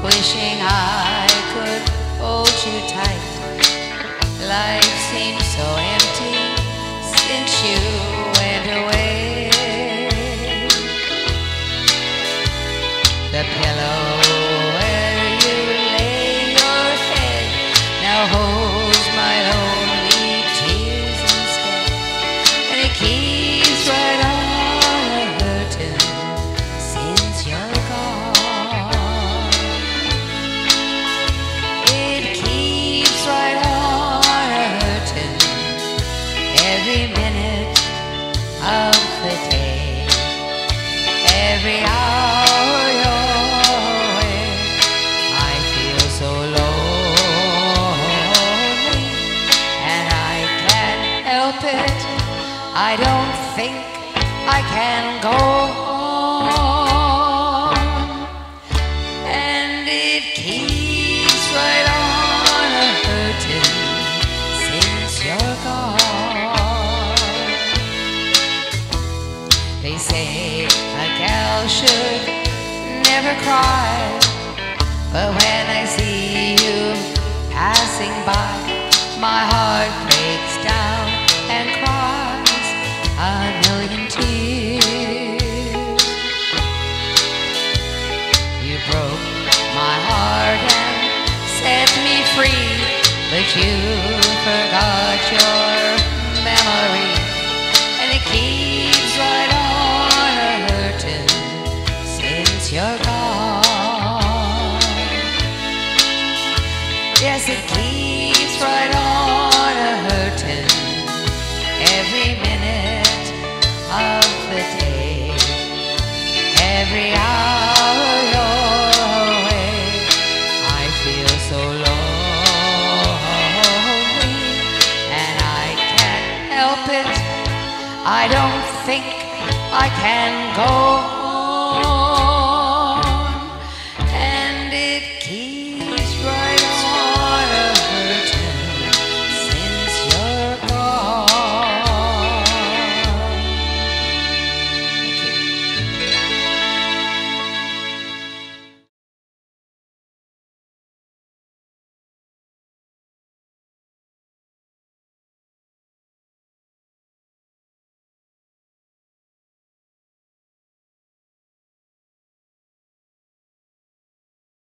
wishing I could hold you tight. Life seems so empty since you went away. The pillow where you lay your head now holds my lonely tears instead, and it keeps right on hurting since you're gone. It keeps right on hurting every minute of the day, every hour you're away. I feel so lonely and I can't help it. I don't think I can go on, and it keeps right on hurting since you're gone. They say a gal should never cry, but when I see you passing by, my heart breaks down and cries a million tears. You broke my heart and set me free, but you forgot your memory, and it keeps right on hurting since you're gone. Yes, it keeps right on hurting every minute of the day, every hour you're away. I feel so lonely and I can't help it. I don't think I can go